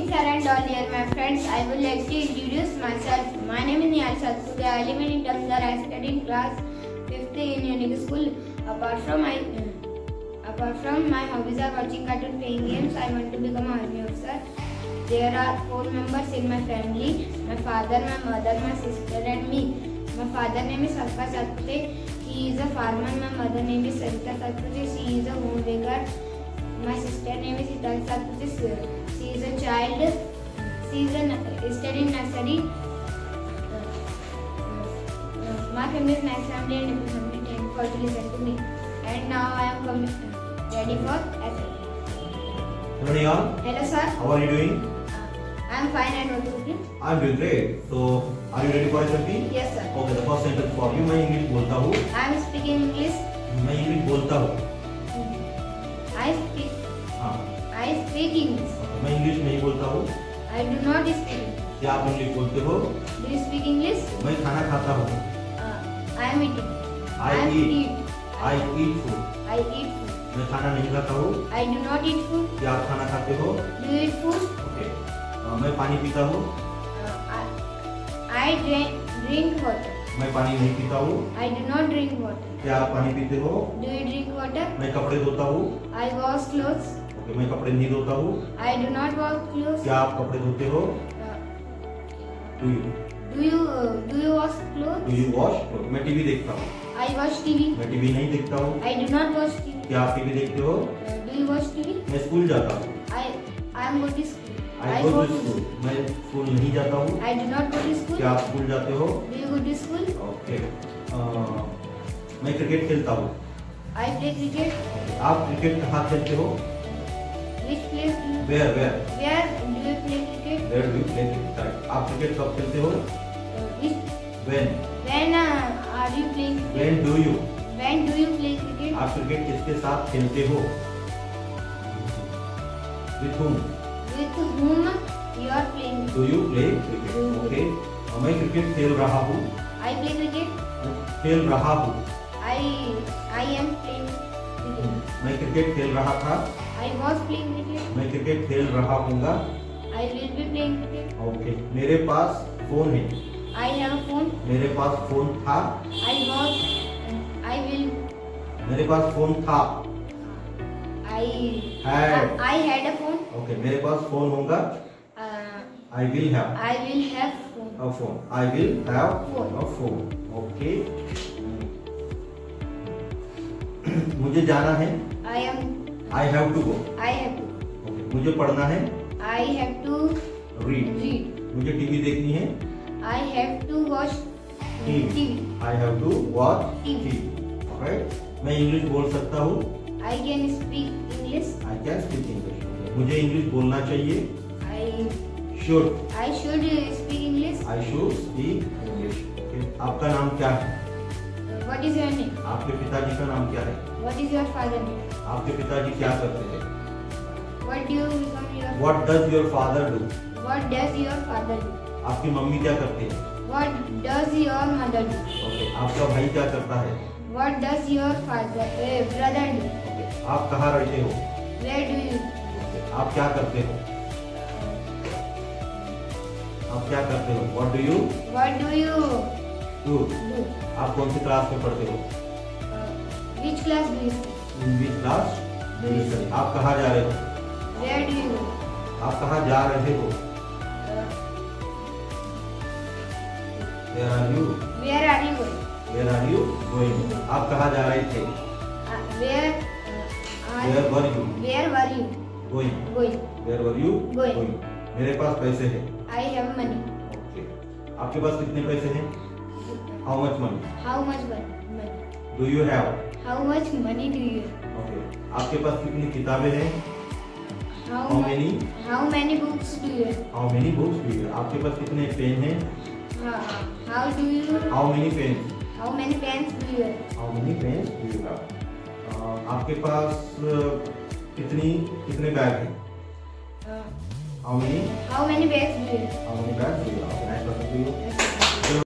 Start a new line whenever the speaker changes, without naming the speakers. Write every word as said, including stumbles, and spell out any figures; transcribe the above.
morning, sir and all dear my friends. I would like to introduce myself. My name is Nihal Satpura. I live in Tamdar. I study in class fifth in Unique School. Apart from my uh, apart from my hobbies are watching cartoon, playing games. I want to become an army officer. There are four members in my family: my father, my mother, my sister, and me. My father name is Alka Satpura. He is a farmer. My mother name is Sarita Satpura. She is a homemaker. My sister name is Ital Satpura. She is a child. She is a studying nursery. My family is nice family and happy family. Thank you for listening to me. And now I am coming ready for essay.
Hello Nihal.
Hello sir.
How are you doing?
I am fine and what about you?
I am doing great. So, are you ready for essay?
Yes sir.
Okay, the first sentence for you. मैं English बोलता हूँ.
I am speaking English.
मैं English बोलता हूँ.
I speak.
हाँ.
I speak English.
मैं English नहीं बोलता हूँ.
I do not speak.
क्या आप इंग्लिश बोलते हो?
Do you speak English?
मैं खाना खाता हूँ.
Uh, I am eating.
I
am
eat.
eat.
I eat food.
I eat food.
मैं खाना नहीं खाता हूँ.
I do not eat food.
क्या आप खाना खाते हो?
Do you eat food?
Okay. मैं पानी पीता हूँ.
Uh, I, I drink, drink water.
मैं पानी नहीं पीता हूँ.
I do not drink water.
क्या आप पानी पीते हो?
Do you drink water?
मैं कपड़े धोता हूँ.
I wash clothes.
Okay, मैं कपड़े नहीं धोता हूँ.
I do not wash clothes.
क्या आप कपड़े धोते हो?
Uh,
Do you?
do you uh, do you wash clothes?
Do you wash? मैं टीवी देखता हूँ.
I watch T V.
मैं टीवी नहीं देखता हूँ.
I do not watch T V.
क्या आप टीवी देखते हो?
Uh, do you watch T V?
मैं स्कूल जाता हूँ.
I I am going to school.
I go to school. मैं स्कूल नहीं जाता हूँ.
I do not go to school.
क्या आप स्कूल जाते हो?
Do you go to school?
Okay. मैं क्रिकेट खेलता हूँ.
I play cricket.
आप क्रिकेट कहाँ खेलते हो?
Which place do you?
Where where
Where do you play cricket?
where do you play cricket? आप क्रिकेट कब खेलते हो?
Uh, which
When
when uh, are you playing cricket?
when do you?
When do you play cricket?
आप cricket किसके साथ खेलते हो? With whom
With whom you are playing?
do you play cricket? Okay. मैं cricket खेल रहा हूँ.
I play cricket.
खेल रहा हूँ.
I I am playing cricket.
मैं क्रिकेट खेल रहा था.
I was playing cricket.
मैं क्रिकेट खेल रहा हूँगा.
I will be playing cricket.
Okay. मेरे पास फोन है.
I have a phone.
मेरे पास फोन था.
I was. I will.
मेरे पास फोन था.
I
Had.
I had a phone.
Okay. मेरे पास फोन होगा.
Uh,
I will have
I will have phone.
a phone. I will have
Phone.
a phone. Okay. मुझे जाना है.
I am.
I have to go.
I have to.
Okay. मुझे पढ़ना है.
I have to
Read.
read.
मुझे TV देखनी है.
I have to watch
T V.
T V.
I have to watch
T V.
T V. Alright. मैं English बोल सकता हूँ.
I can speak English.
I can speak English. Okay. मुझे English बोलना चाहिए.
I
Should.
I should speak English.
I should speak English. Okay. आपका नाम क्या है?
Uh, what is your name?
आपके पिताजी का नाम क्या है?
What is your father name?
आपके पिताजी क्या करते हैं?
What do you become your?
What does your father do?
What does your father do?
आपकी मम्मी क्या करती है?
What does your mother do?
Okay. आपका भाई क्या करता है?
What does your father uh, brother do?
Okay. आप कहाँ रहते हो?
Where do you?
Okay. आप क्या करते हो? आप क्या करते हो? What do you
What do you
do?
do?
आप कौन सी क्लास में पढ़ते हो?
Uh, which class do you study?
In which class do you study? आप कहाँ जा रहे हो?
Where do you go?
आप कहाँ जा रहे हो?
Uh,
Where are you?
where are you going?
Where are you going? आप कहाँ जा रहे थे?
Uh, where uh, are
Where were you
Where were you
going?
going?
Where were you
Going.
मेरे पास पैसे हैं.
I have money.
Okay. आपके पास कितने पैसे हैं? How much money?
How much money?
Do you have?
How much money do you have?
Okay. आपके पास कितनी किताबें हैं?
How,
How
mu-
many?
How many books do you have?
How many books do you have? आपके पास कितने pen हैं?
Uh, how do you?
How many pens?
How many pens do you have?
How many pens do you have? Uh, आपके पास uh, कितनी कितने bag हैं?
Uh,
How many?
how many bags do you have?
How many bags do you have? Okay, nice talking to you.
Yes.